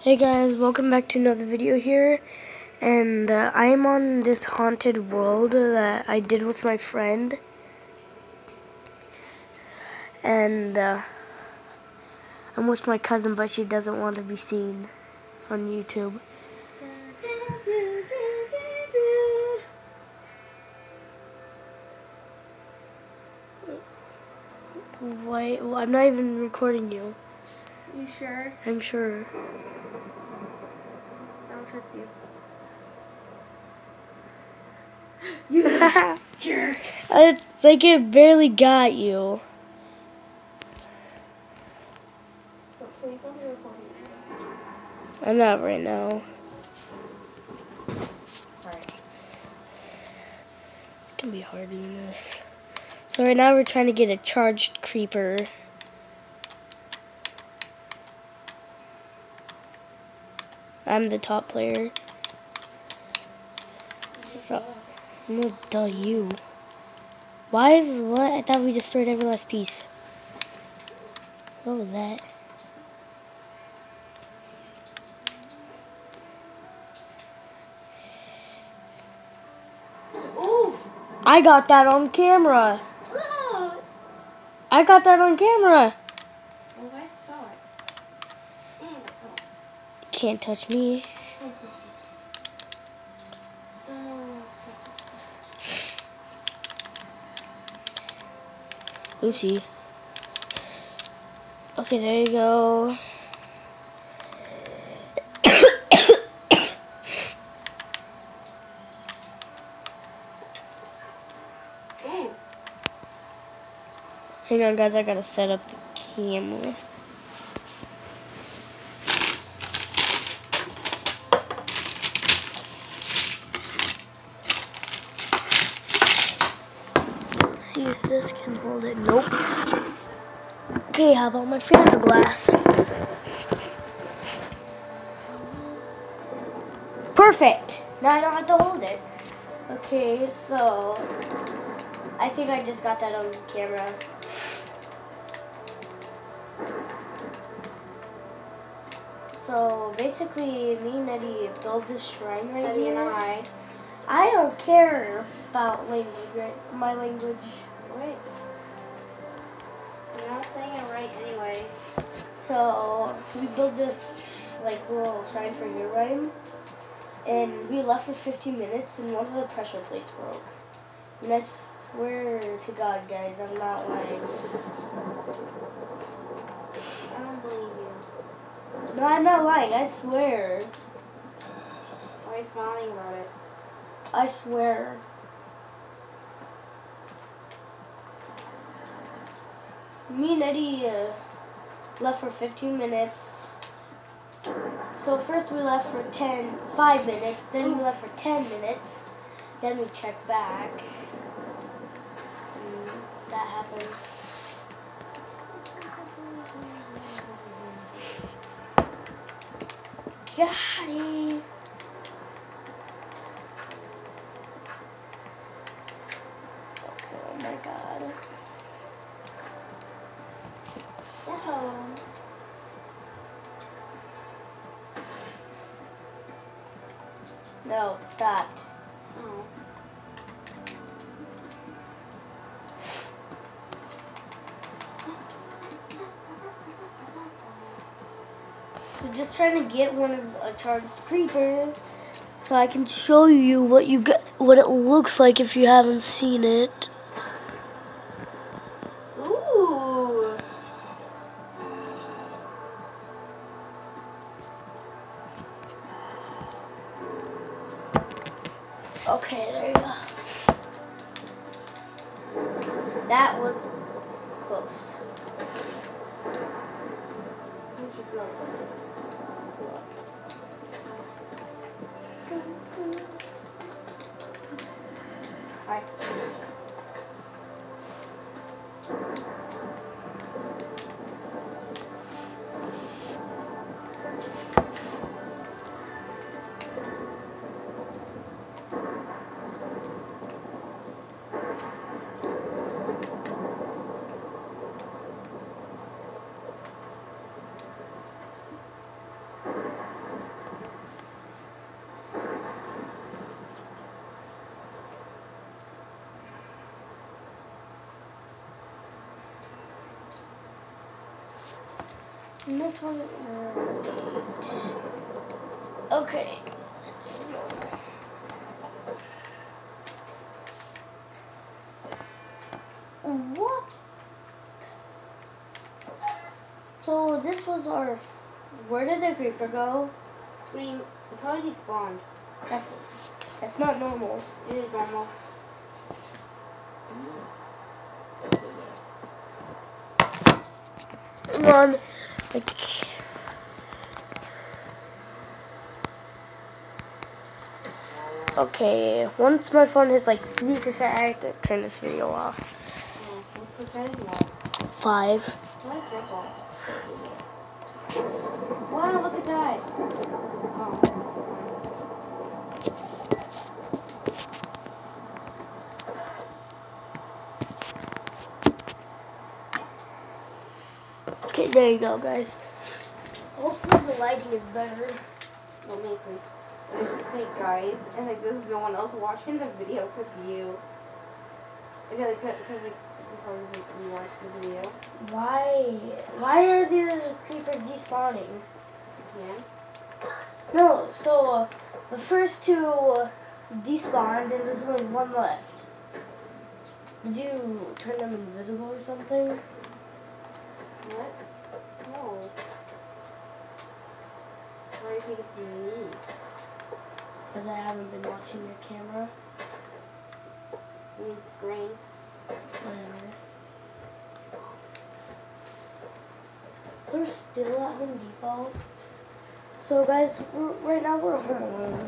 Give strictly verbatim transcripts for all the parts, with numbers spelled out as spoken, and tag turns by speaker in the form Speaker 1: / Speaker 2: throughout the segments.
Speaker 1: Hey guys, welcome back to another video here, and uh, I'm on this haunted world that I did with my friend, and uh, I'm with my cousin, but she doesn't want to be seen on YouTube. Why? Well, I'm not even recording you.
Speaker 2: You sure?
Speaker 1: I'm sure.
Speaker 2: I don't trust you.
Speaker 1: You jerk. I think it barely got you.
Speaker 2: But please don't be recording me.
Speaker 1: I'm not right now.
Speaker 2: Alright.
Speaker 1: It's gonna be hard doing this. So right now we're trying to get a charged creeper. I'm the top player. So, I'm gonna tell you. Why is what? I thought we destroyed every last piece. What was that?
Speaker 2: Oof!
Speaker 1: I got that on camera.
Speaker 2: Ugh.
Speaker 1: I got that on camera.
Speaker 2: Oh, I saw it. Mm. Oh.
Speaker 1: Can't touch me.
Speaker 2: So.
Speaker 1: Oopsie. Okay, there you go.
Speaker 2: Ooh.
Speaker 1: Hang on, guys. I gotta set up the camera. Let's see if this can hold it. Nope. Okay, how about my fiberglass? Perfect. Now I don't have to hold it. Okay, so I think I just got that on camera. So basically, me and Eddie built this shrine right
Speaker 2: Eddie
Speaker 1: here.
Speaker 2: and I.
Speaker 1: I don't care about language, my language.
Speaker 2: Wait. You're not saying it right anyway.
Speaker 1: So we built this like little shrine for your rhyme, and we left for fifteen minutes, and one of the pressure plates broke. And I swear to God, guys, I'm not lying.
Speaker 2: I don't believe you.
Speaker 1: No, I'm not lying. I swear.
Speaker 2: Why are you smiling about it?
Speaker 1: I swear. Me and Eddie uh, left for fifteen minutes. So first we left for ten, five minutes, then we left for ten minutes, then we checked back. And that happened. Got it. Okay, oh my God.
Speaker 2: Yahoo!
Speaker 1: No, it stopped.
Speaker 2: Oh.
Speaker 1: So just trying to get one of a charged creeper so I can show you what you got, what it looks like if you haven't seen it.
Speaker 2: Ooh!
Speaker 1: Okay, there you go. That was close.
Speaker 2: We should go. Hi.
Speaker 1: And this wasn't right. Okay. Let's What? So this was our. Where did the creeper go?
Speaker 3: I mean, it probably despawned.
Speaker 1: That's that's not normal.
Speaker 3: It is normal.
Speaker 1: Come on, like. Okay, once my phone hits like three percent, I have to turn this video off.
Speaker 3: Oh, what percent is that?
Speaker 1: Five.
Speaker 3: What is circle? Wow, look at that. Oh.
Speaker 1: Okay, there you go, guys. Hopefully the lighting is better.
Speaker 3: Well, Mason, when you say guys, and like there's no one else watching the video except you. Because because like, like you watch the video.
Speaker 1: Why? Why are there creepers despawning?
Speaker 3: Yeah.
Speaker 1: No, so uh, the first two uh, despawned and there's only one left. Did you turn them invisible or something?
Speaker 3: What? No. Why do you think it's me?
Speaker 1: Because I haven't been watching your camera.
Speaker 3: I mean screen.
Speaker 1: Whatever. They're still at Home Depot. So guys, we're, right now we're home alone.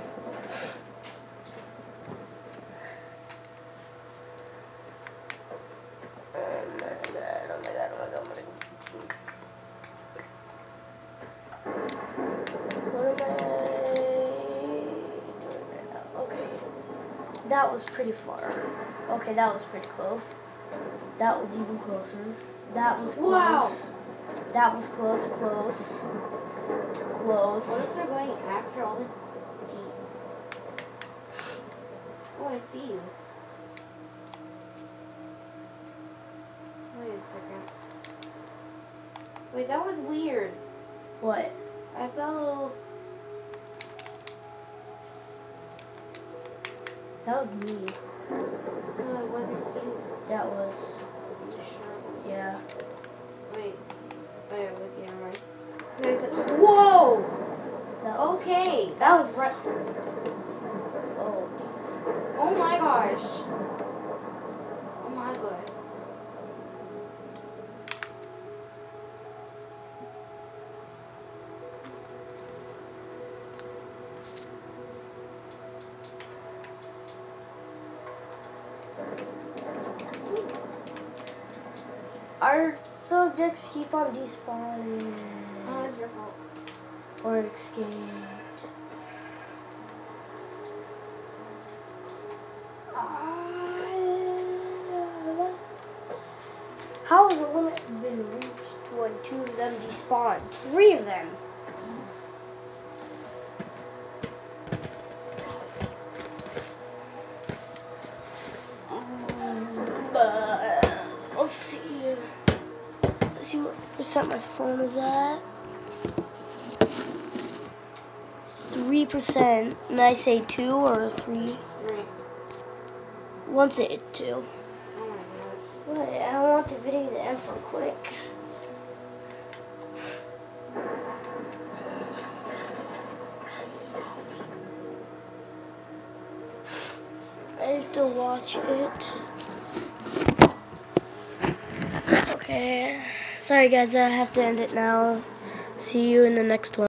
Speaker 1: Oh my god, oh my god, oh my god, oh my god. What am I doing right now? Okay. That was pretty far. Okay, that was pretty close. That was even closer. That was close.
Speaker 3: Wow.
Speaker 1: That was close, close.
Speaker 3: What if
Speaker 1: Close.
Speaker 3: they're going after all the geese? Oh, I see you. Wait a second. Wait, that was weird.
Speaker 1: What?
Speaker 3: I saw a little.
Speaker 1: That was me.
Speaker 3: No, it wasn't you.
Speaker 1: That was.
Speaker 3: Are you sure?
Speaker 1: Yeah.
Speaker 3: Wait. Oh, yeah, it was you. Never mind. I said, whoa!
Speaker 1: That was,
Speaker 3: Okay.
Speaker 1: That was.
Speaker 3: Right.
Speaker 1: Oh, jeez.
Speaker 3: Oh my gosh. Oh my god.
Speaker 1: Our subjects keep on despawning.
Speaker 3: Oh, it's your fault.
Speaker 1: Or escaped. How has the limit been reached when two of them despawn? Three of them. Um, but let's see. Let's see what percent my phone is at. Three percent. And I say two or three.
Speaker 3: Three.
Speaker 1: Once it hit two.
Speaker 3: Oh my gosh.
Speaker 1: Wait, I don't want the video to end so quick. I have to watch it. Okay. Sorry guys, I have to end it now. See you in the next one.